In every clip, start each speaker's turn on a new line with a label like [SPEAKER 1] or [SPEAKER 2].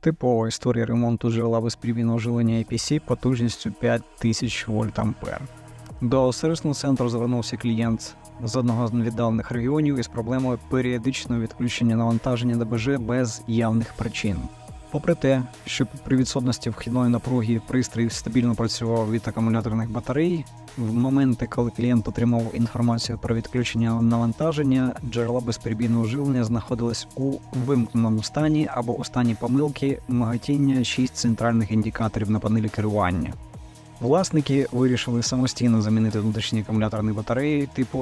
[SPEAKER 1] Типова історія ремонту джерела безперебійного живлення EPC потужністю 5000 вольт-ампер. До сервісного центру звернувся клієнт з одного з віддалених регіонів із проблемою періодичного відключення навантаження ДБЖ без явних причин. Попри те, що при відсутності вхідної напруги пристрій стабільно працював від акумуляторних батарей, в моменти, коли клієнт отримав інформацію про відключення навантаження, джерела безперебійного живлення знаходились у вимкненому стані або у стані помилки миготіння 6 центральних індикаторів на панелі керування. Власники вирішили самостійно замінити внутрішні акумуляторні батареї типу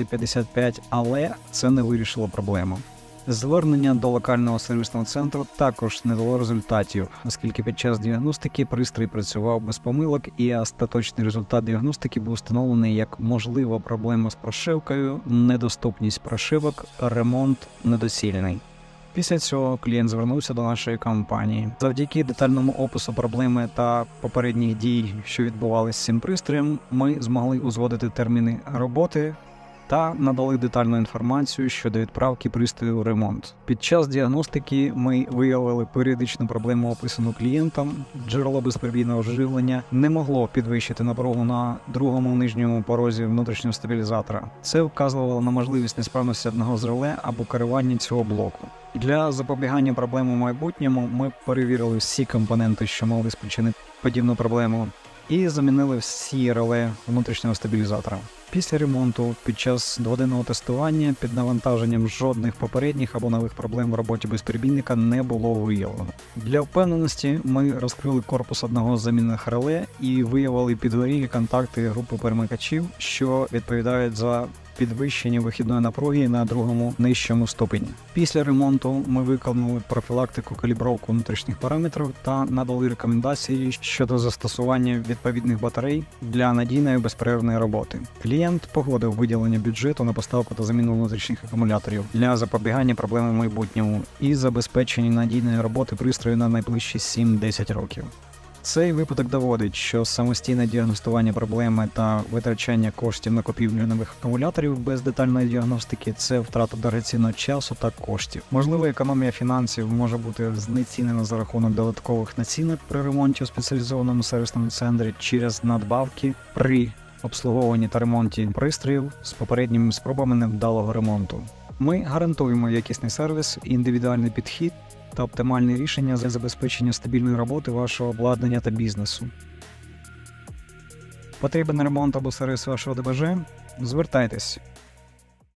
[SPEAKER 1] RBC55, але це не вирішило проблему. Звернення до локального сервісного центру також не дало результатів, оскільки під час діагностики пристрій працював без помилок і остаточний результат діагностики був встановлений як можлива проблема з прошивкою, недоступність прошивок, ремонт недоцільний. Після цього клієнт звернувся до нашої компанії. Завдяки детальному опису проблеми та попередніх дій, що відбувалися з цим пристроєм, ми змогли узгодити терміни роботи та надали детальну інформацію щодо відправки пристрою в ремонт. Під час діагностики ми виявили періодичну проблему, описану клієнтом. Джерело безперебійного живлення не могло підвищити напругу на другому нижньому порозі внутрішнього стабілізатора. Це вказувало на можливість несправності одного з реле або керування цього блоку. Для запобігання проблем у майбутньому ми перевірили всі компоненти, що могли спричинити подібну проблему, і замінили всі реле внутрішнього стабілізатора. Після ремонту, під час двогодинного тестування, під навантаженням жодних попередніх або нових проблем в роботі безперебійника не було виявлено. Для впевненості ми розкрили корпус одного з замінених реле і виявили підгорілі контакти групи перемикачів, що відповідають за підвищення вихідної напруги на другому нижчому ступені. Після ремонту ми виконали профілактику калібровку внутрішніх параметрів та надали рекомендації щодо застосування відповідних батарей для надійної безперервної роботи. Клієнт погодив виділення бюджету на поставку та заміну внутрішніх акумуляторів для запобігання проблем в майбутньому і забезпечення надійної роботи пристрою на найближчі 7-10 років. Цей випадок доводить, що самостійне діагностування проблеми та витрачання коштів на купівлю нових акумуляторів без детальної діагностики – це втрата дорогоцінного часу та коштів. Можливо, економія фінансів може бути знецінена за рахунок додаткових націнок при ремонті у спеціалізованому сервісному центрі через надбавки при обслуговуванні та ремонті пристроїв з попередніми спробами невдалого ремонту. Ми гарантуємо якісний сервіс, індивідуальний підхід та оптимальні рішення для забезпечення стабільної роботи вашого обладнання та бізнесу. Потрібен ремонт або сервіс вашого ДБЖ? Звертайтесь!